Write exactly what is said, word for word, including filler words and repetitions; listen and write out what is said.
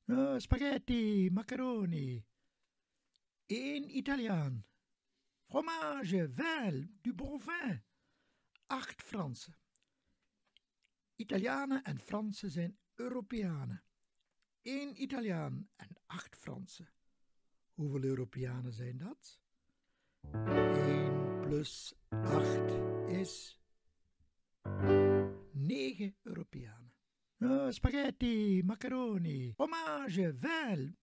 Uh, spaghetti, macaroni. één Italiaan. Fromage, vin, du bon vin. Acht Fransen. Italianen en Fransen zijn Europeanen. Eén Italiaan en acht Fransen. Hoeveel Europeanen zijn dat? één plus acht is negen Europeanen. Uh, spaghetti, macaroni, fromage, vin,